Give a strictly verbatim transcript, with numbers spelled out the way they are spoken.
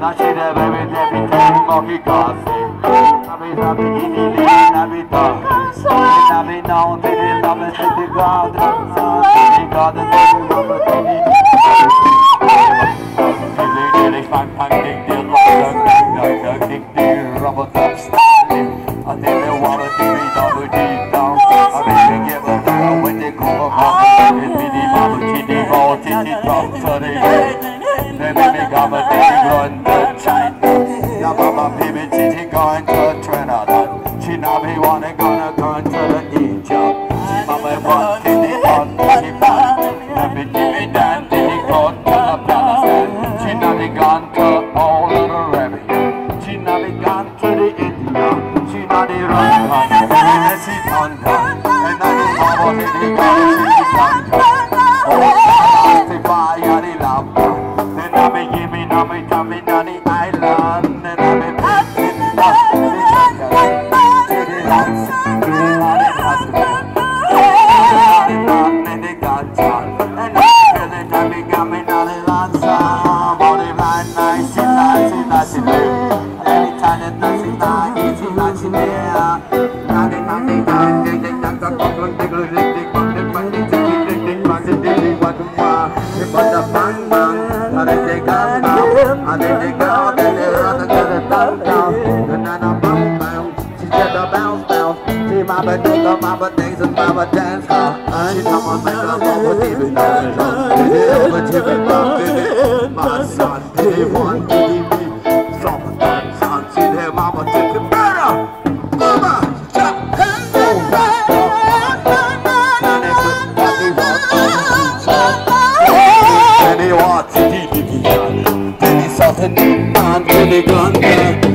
Now she the baby, baby, baby, monkey coffee. I be happy, easy, living, I be done. And I be known to the love and to the God. The God that they love and they need. Dilly, dilly, fang, fang, dick, dill, rock, dick, dick, dick, dick, rubber, top, standing. I think they want to give me double deep down. I really give a girl when they call her mom. It's me, the mama, kitty, ball, titty, drop, to the head. They make me come a baby run to China. Now mama baby titty going to Trinidad. She now be wanna gonna go to the Egypt. She mama want titty on titty pan. Let me give me that titty gone to Afghanistan. She now be gone to all of the Arabia. She now be gone to the India. She now be run on and she's on her. And now the mama titty gone to the Lanka. Oh, she fire the lava. And I be giving up me tummy down the island. And I be picking up the jungle. To the house, to the hospital. And the ganja. And I feel it, I be coming down the lanza. Body blind, nice, nice, nice, nice. Anytime that nice, nice, easy, nice, nice. Nanny, nanny, nanny, they got the problem, they go, they go, they go, they go, they go, they go, they go, they go, but the bang bang, and then they go down, and then they go, then they run to the down down, and then a bounce bounce, she said a bounce bounce, she mama do the mama dance and mama dance, uh, she come on make a mama give it down, but give it down, my son, they want to give me some son, she their mama take it better, mama, chop, and he wants to keep it, and he's something on to the gun.